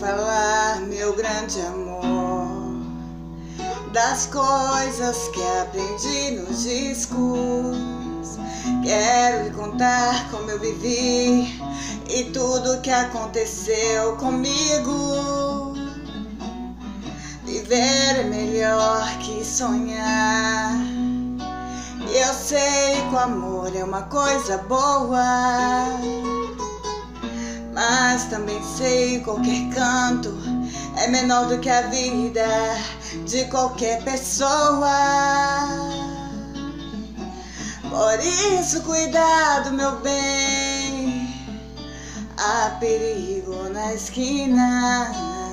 falar, meu grande amor, das coisas que aprendi nos discos. Quero lhe contar como eu vivi e tudo que aconteceu comigo. Viver é melhor que sonhar. Eu sei que o amor é uma coisa boa, mas também sei que qualquer canto é menor do que a vida de qualquer pessoa. Por isso, cuidado, meu bem, há perigo na esquina.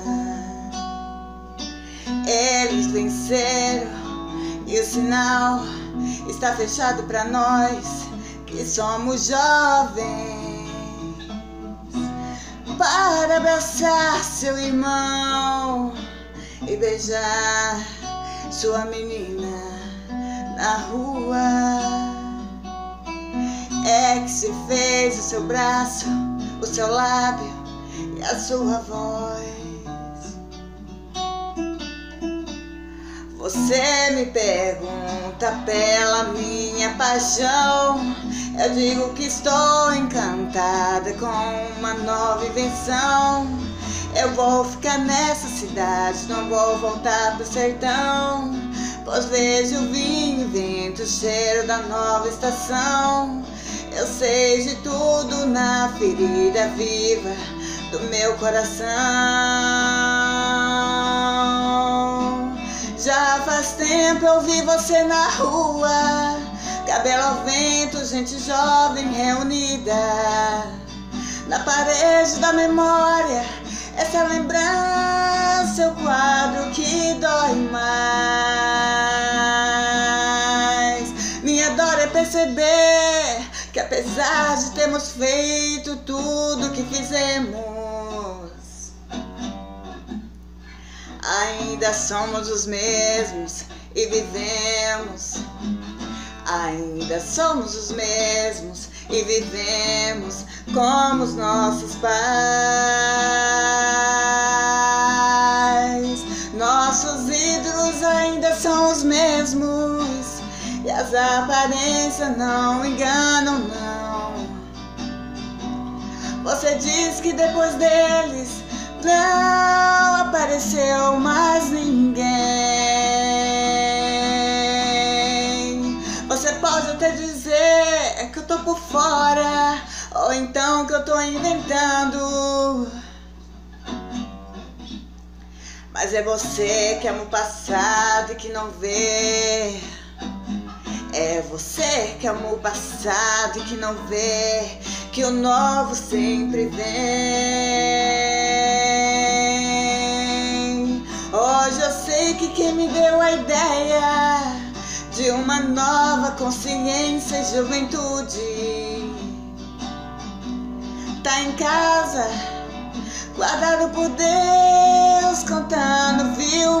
Eles venceram e o sinal está fechado para nós que somos jovens. Para abraçar seu irmão e beijar sua menina na rua. É que se fez o seu braço, o seu lábio e a sua voz. Você me pergunta pela minha paixão. Eu digo que estou encantada com uma nova invenção. Eu vou ficar nessa cidade, não vou voltar pro sertão, pois vejo o vinho e vento, o cheiro da nova estação. Eu sei de tudo na ferida viva do meu coração. Já faz tempo eu vi você na rua, cabelo ao vento, gente jovem reunida. Na parede da memória, essa lembrança é o quadro que dói mais. Minha dor é perceber que apesar de termos feito tudo que fizemos, ainda somos os mesmos e vivemos. Ainda somos os mesmos e vivemos como os nossos pais. Nossos ídolos ainda são os mesmos e as aparências não enganam, não. Você diz que depois deles não apareceu mais ninguém. Você pode até dizer que eu tô por fora, ou então que eu tô inventando, mas é você que ama o passado e que não vê. É você que ama o passado e que não vê que o novo sempre vem. Hoje eu sei que quem me deu a ideia de uma nova consciência e juventude tá em casa, guardado por Deus, contando fio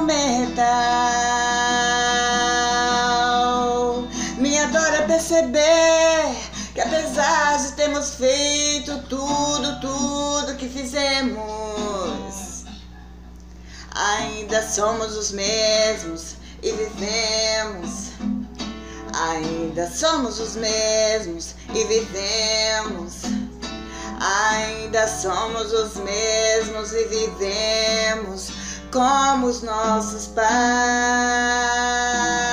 metal. Minha dor é perceber que apesar de termos feito tudo que fizemos, ainda somos os mesmos e vivemos. Ainda somos os mesmos e vivemos. Ainda somos os mesmos e vivemos como os nossos pais.